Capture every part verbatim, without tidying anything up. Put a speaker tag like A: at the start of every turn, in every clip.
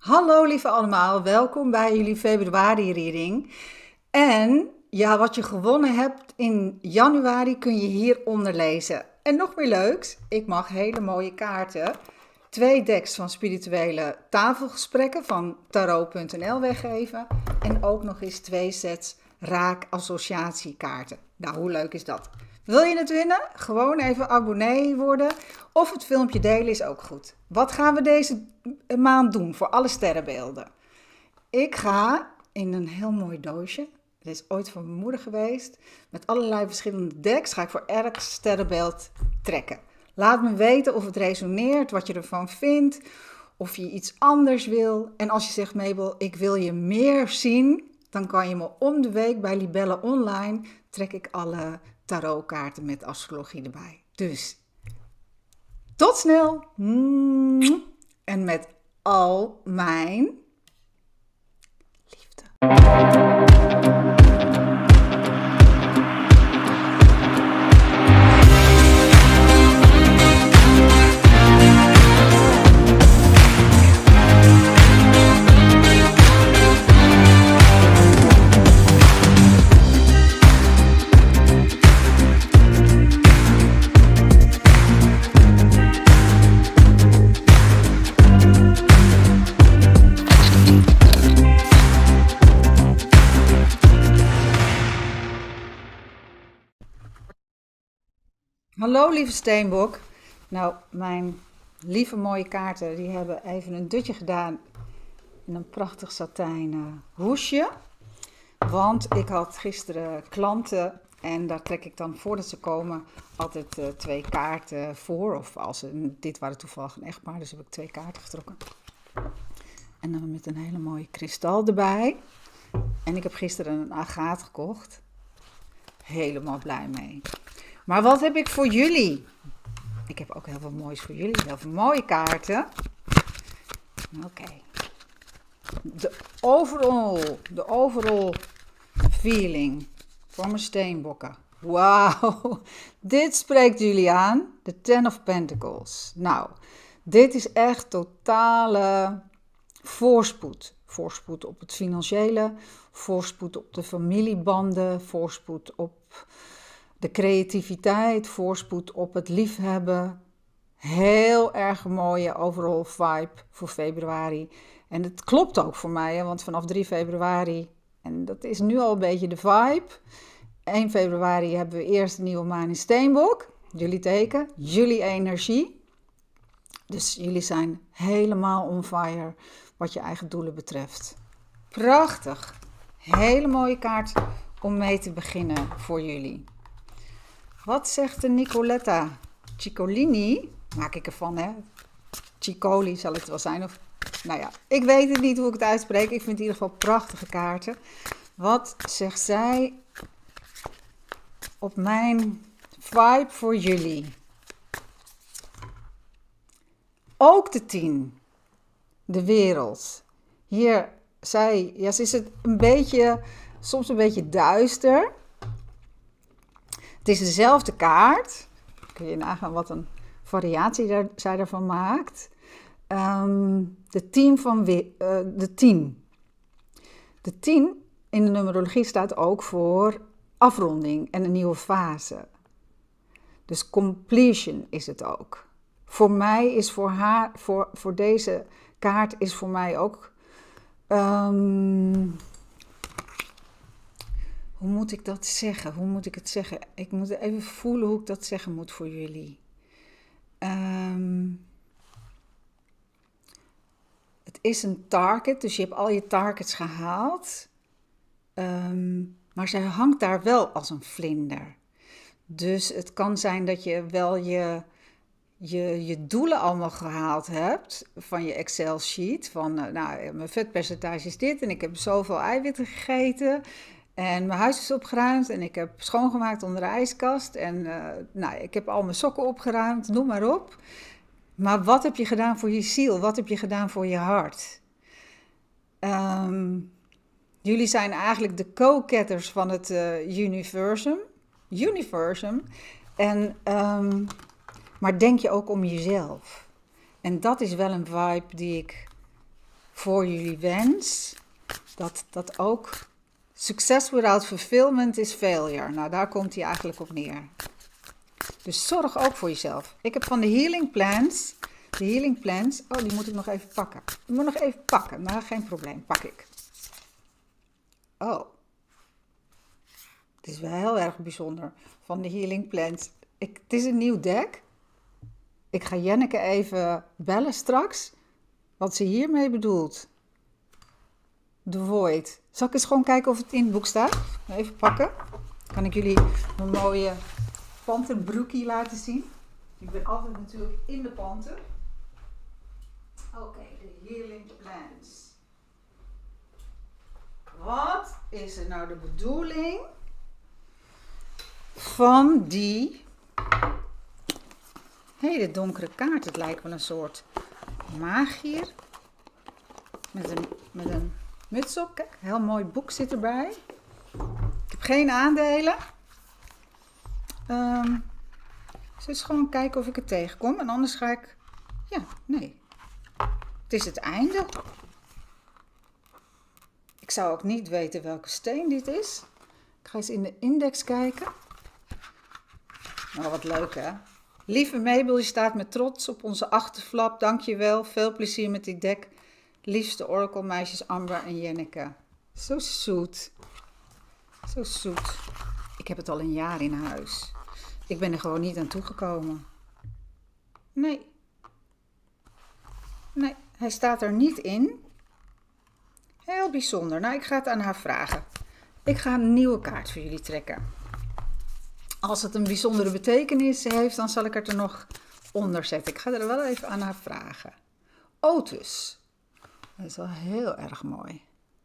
A: Hallo lieve allemaal, welkom bij jullie februari reading. En ja, wat je gewonnen hebt in januari kun je hieronder lezen. En nog meer leuks, ik mag hele mooie kaarten, twee decks van spirituele tafelgesprekken van tarot punt n l weggeven. En ook nog eens twee sets raak associatiekaarten. Nou, hoe leuk is dat? Wil je het winnen? Gewoon even abonnee worden of het filmpje delen is ook goed. Wat gaan we deze maand doen voor alle sterrenbeelden? Ik ga in een heel mooi doosje, dit is ooit van mijn moeder geweest, met allerlei verschillende decks ga ik voor elk sterrenbeeld trekken. Laat me weten of het resoneert, wat je ervan vindt, of je iets anders wil. En als je zegt, Mabel, ik wil je meer zien, dan kan je me om de week bij Libelle Online, trek ik alle tarotkaarten met astrologie erbij. Dus, tot snel! En met al mijn liefde. Hallo lieve Steenbok. Nou, mijn lieve mooie kaarten, die hebben even een dutje gedaan in een prachtig satijnen hoesje. Want ik had gisteren klanten en daar trek ik dan voordat ze komen altijd uh, twee kaarten voor. Of als ze, dit waren toevallig een echtpaar, dus heb ik twee kaarten getrokken. En dan met een hele mooie kristal erbij. En ik heb gisteren een agaat gekocht. Helemaal blij mee. Maar wat heb ik voor jullie? Ik heb ook heel veel moois voor jullie. Heel veel mooie kaarten. Oké. Okay. De overall, de overall feeling voor mijn steenbokken. Wauw. Dit spreekt jullie aan. De Ten of Pentacles. Nou, dit is echt totale voorspoed. Voorspoed op het financiële. Voorspoed op de familiebanden. Voorspoed op de creativiteit, voorspoed op het liefhebben. Heel erg mooie overall vibe voor februari. En het klopt ook voor mij, hè, want vanaf drie februari, en dat is nu al een beetje de vibe. één februari hebben we eerst een nieuwe maan in Steenbok. Jullie teken, jullie energie. Dus jullie zijn helemaal on fire wat je eigen doelen betreft. Prachtig. Hele mooie kaart om mee te beginnen voor jullie. Wat zegt de Nicoletta Ciccolini? Maak ik ervan, hè? Ciccoli zal het wel zijn. Of, nou ja, ik weet het niet hoe ik het uitspreek. Ik vind in ieder geval prachtige kaarten. Wat zegt zij op mijn vibe voor jullie? Ook de tien. De wereld. Hier, zij, ja, ze is het een beetje, soms een beetje duister. Het is dezelfde kaart. Kun je nagaan wat een variatie daar, zij ervan maakt. Um, de tien van uh, de tien. De tien in de numerologie staat ook voor afronding en een nieuwe fase. Dus completion is het ook. Voor mij is voor haar, voor, voor deze kaart is voor mij ook. Um, Hoe moet ik dat zeggen? Hoe moet ik het zeggen? Ik moet even voelen hoe ik dat zeggen moet voor jullie. Um, het is een target, dus je hebt al je targets gehaald. Um, maar zij hangt daar wel als een vlinder. Dus het kan zijn dat je wel je, je, je doelen allemaal gehaald hebt van je Excel-sheet. Van, uh, nou, mijn vetpercentage is dit en ik heb zoveel eiwitten gegeten. En mijn huis is opgeruimd en ik heb schoongemaakt onder de ijskast. En uh, nou, ik heb al mijn sokken opgeruimd, noem maar op. Maar wat heb je gedaan voor je ziel? Wat heb je gedaan voor je hart? Um, jullie zijn eigenlijk de co-ketters van het uh, universum. Universum. En, um, maar denk je ook om jezelf? En dat is wel een vibe die ik voor jullie wens. Dat, dat ook success without fulfillment is failure. Nou, daar komt hij eigenlijk op neer. Dus zorg ook voor jezelf. Ik heb van de Healing Plans, de Healing Plans, oh die moet ik nog even pakken. Ik moet nog even pakken, maar geen probleem, pak ik. Oh, het is wel heel erg bijzonder van de Healing Plans. Ik, het is een nieuw deck. Ik ga Jenneke even bellen straks, wat ze hiermee bedoelt. The Void. Zal ik eens gewoon kijken of het in het boek staat? Even pakken. Kan ik jullie mijn mooie panterbroekie laten zien. Ik ben altijd natuurlijk in de panter. Oké, okay, de Healing Plans. Wat is er nou de bedoeling van die hele donkere kaart? Het lijkt wel een soort magier. Met een, met een muts op. Kijk, een heel mooi boek zit erbij. Ik heb geen aandelen. Um, dus gewoon kijken of ik het tegenkom. En anders ga ik... Ja, nee. Het is het einde. Ik zou ook niet weten welke steen dit is. Ik ga eens in de index kijken. Nou, wat leuk hè. Lieve Mabel, je staat met trots op onze achterflap. Dankjewel. Veel plezier met dit deck. Liefste orakelmeisjes Amber en Jenneke. Zo zoet. Zo zoet. Ik heb het al een jaar in huis. Ik ben er gewoon niet aan toegekomen. Nee. Nee, hij staat er niet in. Heel bijzonder. Nou, ik ga het aan haar vragen. Ik ga een nieuwe kaart voor jullie trekken. Als het een bijzondere betekenis heeft, dan zal ik het er nog onder zetten. Ik ga er wel even aan haar vragen. Otus. Dat is wel heel erg mooi.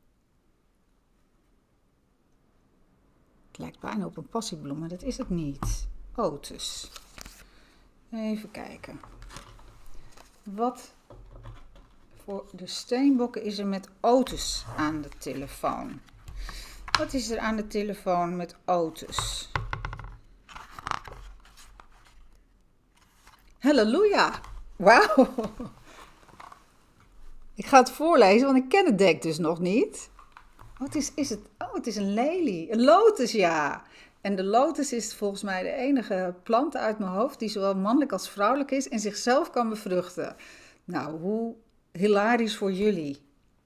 A: Het lijkt bijna op een passiebloem, maar dat is het niet. Otus. Even kijken. Wat voor de steenbokken is er met Otus aan de telefoon? Wat is er aan de telefoon met Otus? Halleluja! Wauw! Ik ga het voorlezen, want ik ken het deck dus nog niet. Wat is, is het? Oh, het is een lelie. Een lotus, ja. En de lotus is volgens mij de enige plant uit mijn hoofd die zowel mannelijk als vrouwelijk is en zichzelf kan bevruchten. Nou, hoe hilarisch voor jullie.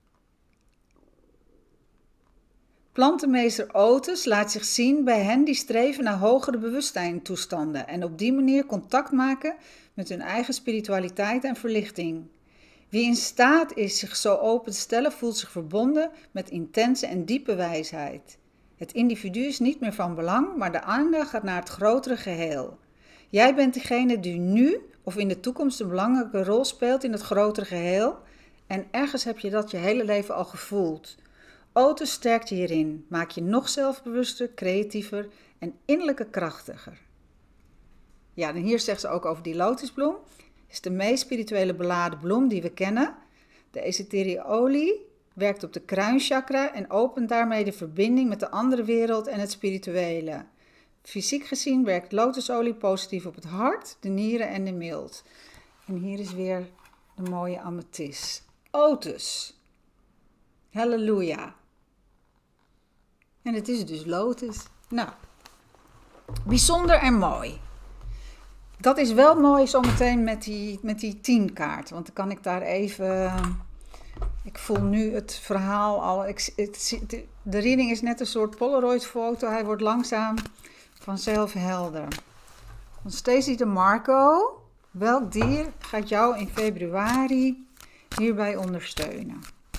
A: Plantenmeester Otus laat zich zien bij hen die streven naar hogere bewustzijntoestanden en op die manier contact maken met hun eigen spiritualiteit en verlichting. Wie in staat is zich zo open te stellen, voelt zich verbonden met intense en diepe wijsheid. Het individu is niet meer van belang, maar de aandacht gaat naar het grotere geheel. Jij bent degene die nu of in de toekomst een belangrijke rol speelt in het grotere geheel en ergens heb je dat je hele leven al gevoeld. Otus sterkt je hierin, maak je nog zelfbewuster, creatiever en innerlijke krachtiger. Ja, en hier zegt ze ook over die lotusbloem. Het is de meest spirituele beladen bloem die we kennen. De ethereale olie werkt op de kruinchakra en opent daarmee de verbinding met de andere wereld en het spirituele. Fysiek gezien werkt lotusolie positief op het hart, de nieren en de milt. En hier is weer de mooie amethyst. Otus. Halleluja. En het is dus lotus. Nou, bijzonder en mooi. Dat is wel mooi zometeen met die, met die tien kaart. Want dan kan ik daar even... Ik voel nu het verhaal al... Ik, het, de reading is net een soort Polaroid foto. Hij wordt langzaam vanzelf helder. Van Stacey de Marco. Welk dier gaat jou in februari hierbij ondersteunen?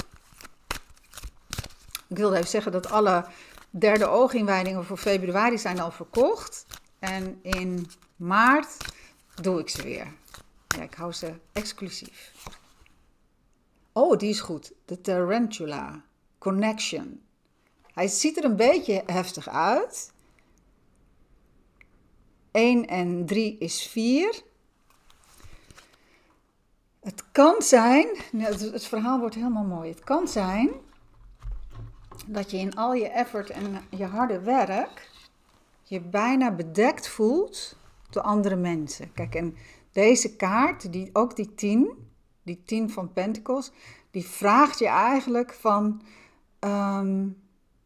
A: Ik wilde even zeggen dat alle derde ooginwijdingen voor februari zijn al verkocht. En in maart doe ik ze weer. Ja, ik hou ze exclusief. Oh, die is goed. De Tarantula Connection. Hij ziet er een beetje heftig uit. één en drie is vier. Het kan zijn, het verhaal wordt helemaal mooi. Het kan zijn dat je in al je effort en je harde werk je bijna bedekt voelt door andere mensen. Kijk, en deze kaart, die, ook die tien, die tien van Pentacles, die vraagt je eigenlijk van um,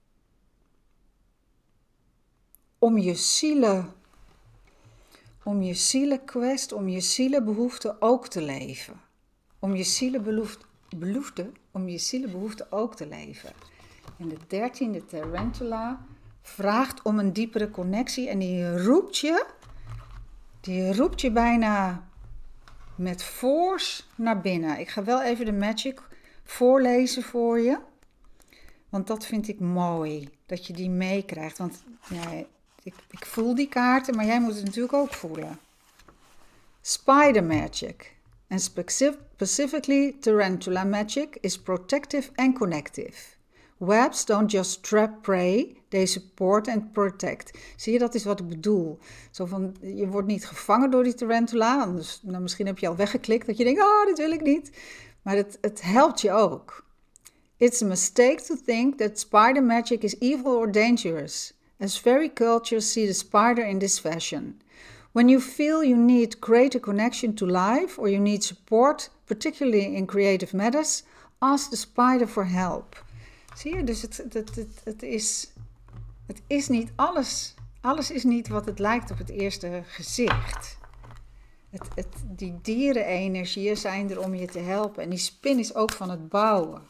A: om je zielen, om je zielenquest, om je zielenbehoefte ook te leven. Om je zielenbehoefte, behoefte, om je zielenbehoefte ook te leven. En de dertiende Tarantula vraagt om een diepere connectie en die roept je, die roept je bijna met force naar binnen. Ik ga wel even de magic voorlezen voor je, want dat vind ik mooi, dat je die meekrijgt. Want ja, ik, ik voel die kaarten, maar jij moet het natuurlijk ook voelen. Spider magic, and specifically Tarantula magic, is protective and connective. Webs don't just trap prey, they support and protect. Zie je, dat is wat ik bedoel. Zo van, je wordt niet gevangen door die tarantula. Anders, nou, misschien heb je al weggeklikt dat je denkt, oh, dit wil ik niet. Maar het, het helpt je ook. It's a mistake to think that spider magic is evil or dangerous, as very cultures see the spider in this fashion. When you feel you need greater connection to life or you need support, particularly in creative matters, ask the spider for help. Zie je, dus het, het, het, het, is, het is niet alles. Alles is niet wat het lijkt op het eerste gezicht. Het, het, die dierenenergieën zijn er om je te helpen. En die spin is ook van het bouwen.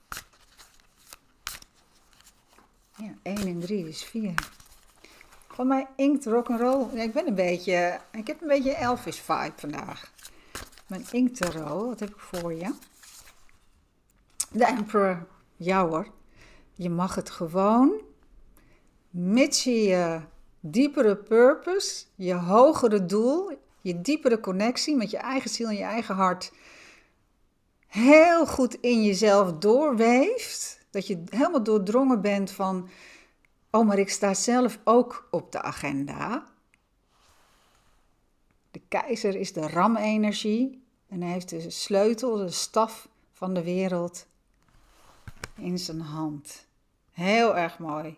A: Ja, één en drie is vier. Van mijn inkt rock'n'roll. Ja, ik ben een beetje, ik heb een beetje Elvis vibe vandaag. Mijn inkt tarot, wat heb ik voor je? De Emperor. Ja hoor, je mag het gewoon, mits je je diepere purpose, je hogere doel, je diepere connectie met je eigen ziel en je eigen hart heel goed in jezelf doorweeft, dat je helemaal doordrongen bent van, oh maar ik sta zelf ook op de agenda. De keizer is de ramenergie en hij heeft de sleutel, de staf van de wereld in zijn hand. Heel erg mooi.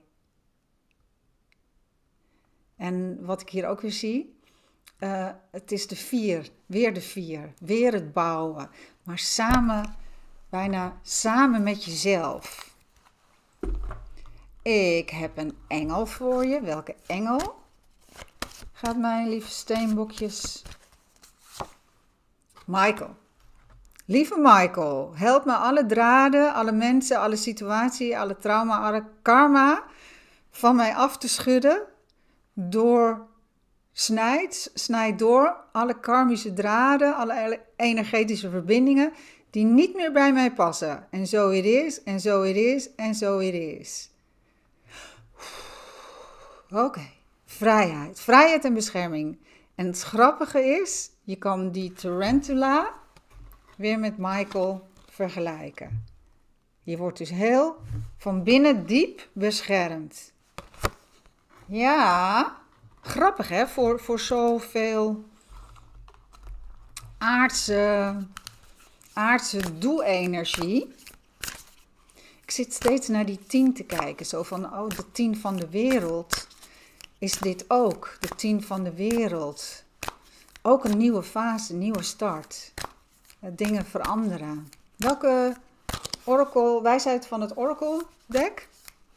A: En wat ik hier ook weer zie, uh, het is de vier, weer de vier, weer het bouwen, maar samen, bijna samen met jezelf. Ik heb een engel voor je. Welke engel gaat mijn lieve steenbokjes? Michael. Lieve Michael, help me alle draden, alle mensen, alle situaties, alle trauma, alle karma van mij af te schudden. Door snijd, snijd door alle karmische draden, alle energetische verbindingen die niet meer bij mij passen. En zo het is, en zo het is, en zo het is. Oké, okay. Vrijheid. Vrijheid en bescherming. En het grappige is, je kan die tarantula weer met Michael vergelijken. Je wordt dus heel van binnen diep beschermd. Ja, grappig hè, voor, voor zoveel aardse, aardse doelenergie. Ik zit steeds naar die tien te kijken, zo van, oh, de tien van de wereld is dit ook, de tien van de wereld. Ook een nieuwe fase, een nieuwe start. Dingen veranderen. Welke oracle, wijsheid van het oracle deck?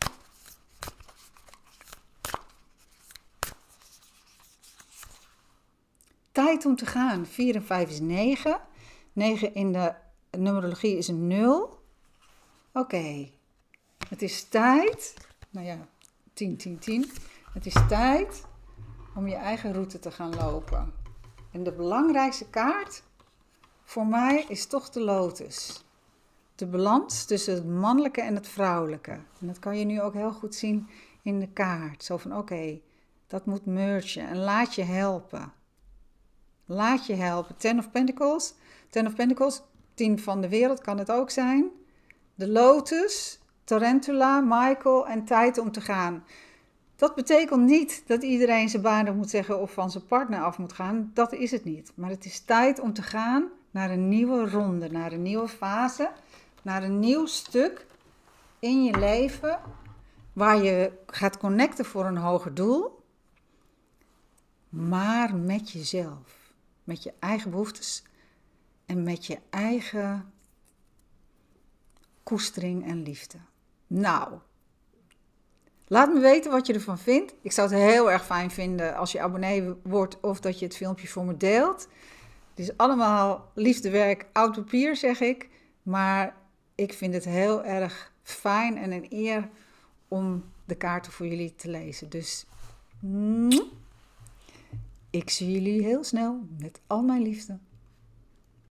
A: Tijd om te gaan. vier en vijf is negen. negen in de numerologie is een nul. Oké. Okay. Het is tijd. Nou ja, tien, tien, tien. Het is tijd om je eigen route te gaan lopen. En de belangrijkste kaart voor mij is toch de lotus. De balans tussen het mannelijke en het vrouwelijke. En dat kan je nu ook heel goed zien in de kaart. Zo van, oké, okay, dat moet mergen. En laat je helpen. Laat je helpen. Ten of Pentacles. Ten of Pentacles, tien van de wereld kan het ook zijn. De lotus, tarantula, Michael en tijd om te gaan. Dat betekent niet dat iedereen zijn baan moet zeggen of van zijn partner af moet gaan. Dat is het niet. Maar het is tijd om te gaan naar een nieuwe ronde, naar een nieuwe fase, naar een nieuw stuk in je leven waar je gaat connecten voor een hoger doel, maar met jezelf, met je eigen behoeftes en met je eigen koestering en liefde. Nou, laat me weten wat je ervan vindt. Ik zou het heel erg fijn vinden als je abonnee wordt of dat je het filmpje voor me deelt. Het is allemaal liefdewerk, oud papier zeg ik. Maar ik vind het heel erg fijn en een eer om de kaarten voor jullie te lezen. Dus ik zie jullie heel snel met al mijn liefde.